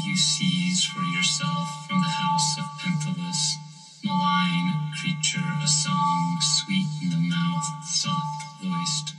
you seized for yourself from the house of Pentheus, malign creature, a song sweet in the mouth, soft-voiced,